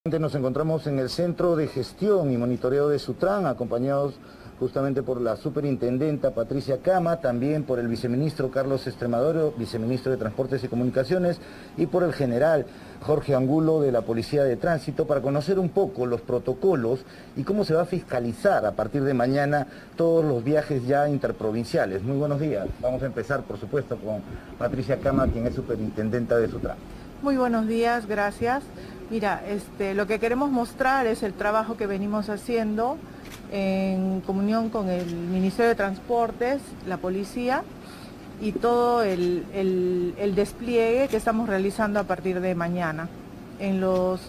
Nos encontramos en el Centro de Gestión y Monitoreo de Sutran, acompañados justamente por la superintendenta Patricia Cama, también por el viceministro Carlos Estremadoro, viceministro de Transportes y Comunicaciones, y por el general Jorge Angulo de la Policía de Tránsito, para conocer un poco los protocolos y cómo se va a fiscalizar a partir de mañana todos los viajes ya interprovinciales. Muy buenos días. Vamos a empezar, por supuesto, con Patricia Cama, quien es superintendenta de Sutran. Muy buenos días, gracias. Mira, lo que queremos mostrar es el trabajo que venimos haciendo en comunión con el Ministerio de Transportes, la Policía y todo el despliegue que estamos realizando a partir de mañana en los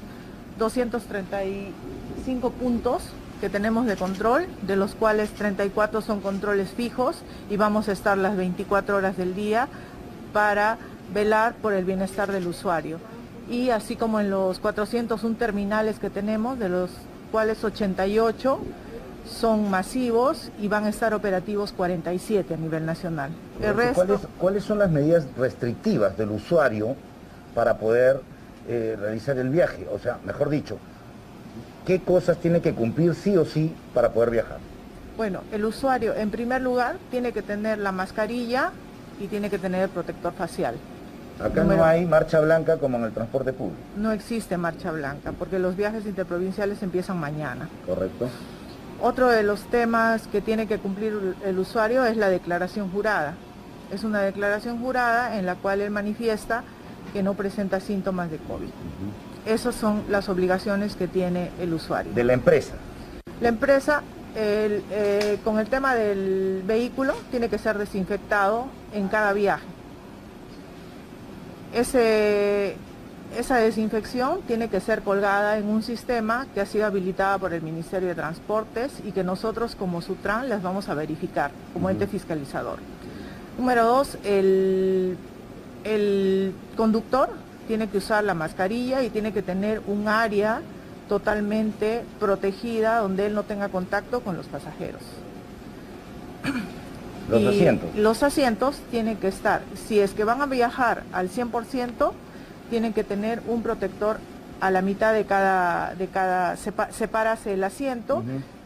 235 puntos que tenemos de control, de los cuales 34 son controles fijos y vamos a estar las 24 horas del día para velar por el bienestar del usuario. Y así como en los 401 terminales que tenemos, de los cuales 88 son masivos y van a estar operativos 47 a nivel nacional. El resto... ¿Cuáles son las medidas restrictivas del usuario para poder realizar el viaje? O sea, mejor dicho, ¿qué cosas tiene que cumplir sí o sí para poder viajar? Bueno, el usuario en primer lugar tiene que tener la mascarilla y tiene que tener el protector facial. Acá no hay marcha blanca como en el transporte público. No existe marcha blanca porque los viajes interprovinciales empiezan mañana. Correcto. Otro de los temas que tiene que cumplir el usuario es la declaración jurada. Es una declaración jurada en la cual él manifiesta que no presenta síntomas de COVID. Esas son las obligaciones que tiene el usuario. ¿De la empresa? La empresa, con el tema del vehículo, tiene que ser desinfectado en cada viaje. Esa desinfección tiene que ser colgada en un sistema que ha sido habilitada por el Ministerio de Transportes y que nosotros como Sutran las vamos a verificar como ente fiscalizador. Número 2, el conductor tiene que usar la mascarilla y tiene que tener un área totalmente protegida donde él no tenga contacto con los pasajeros. Los asientos tienen que estar, si es que van a viajar al 100%, tienen que tener un protector a la mitad de cada separase el asiento,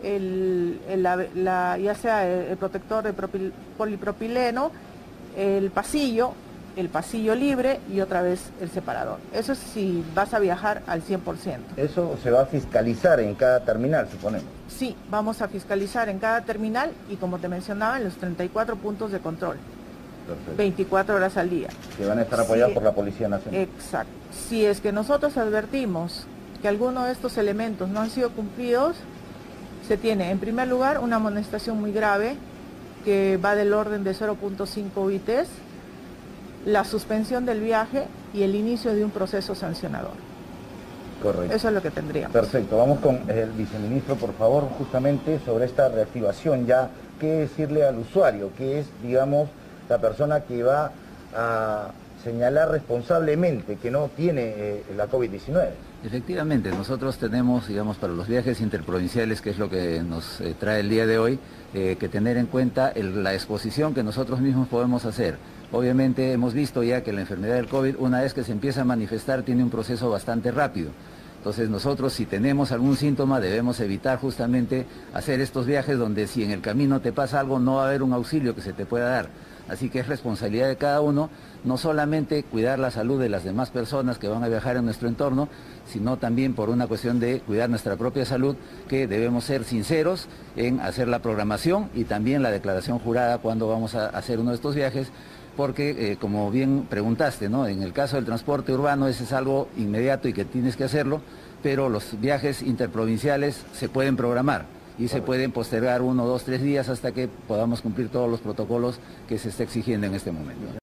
ya sea el protector de polipropileno, el pasillo libre y otra vez el separador. Eso es si vas a viajar al 100%. Eso se va a fiscalizar en cada terminal, suponemos. Sí, vamos a fiscalizar en cada terminal y como te mencionaba, en los 34 puntos de control. Perfecto. 24 horas al día. Que van a estar apoyados por la Policía Nacional. Exacto. Si es que nosotros advertimos que alguno de estos elementos no han sido cumplidos, se tiene en primer lugar una amonestación muy grave que va del orden de 0.5 UITs, la suspensión del viaje y el inicio de un proceso sancionador. Correcto. Eso es lo que tendríamos. Perfecto. Vamos con el viceministro, por favor, justamente sobre esta reactivación ya. ¿Qué decirle al usuario? ¿Qué es, digamos, la persona que va a señalar responsablemente que no tiene la COVID-19? Efectivamente, nosotros tenemos, digamos, para los viajes interprovinciales, que es lo que nos trae el día de hoy, que tener en cuenta la exposición que nosotros mismos podemos hacer. Obviamente hemos visto ya que la enfermedad del COVID, una vez que se empieza a manifestar, tiene un proceso bastante rápido. Entonces nosotros, si tenemos algún síntoma, debemos evitar justamente hacer estos viajes donde si en el camino te pasa algo, no va a haber un auxilio que se te pueda dar. Así que es responsabilidad de cada uno, no solamente cuidar la salud de las demás personas que van a viajar en nuestro entorno, sino también por una cuestión de cuidar nuestra propia salud, que debemos ser sinceros en hacer la programación y también la declaración jurada cuando vamos a hacer uno de estos viajes, porque como bien preguntaste, ¿no? En el caso del transporte urbano ese es algo inmediato y que tienes que hacerlo, pero los viajes interprovinciales se pueden programar y se pueden postergar 1, 2, 3 días hasta que podamos cumplir todos los protocolos que se está exigiendo en este momento.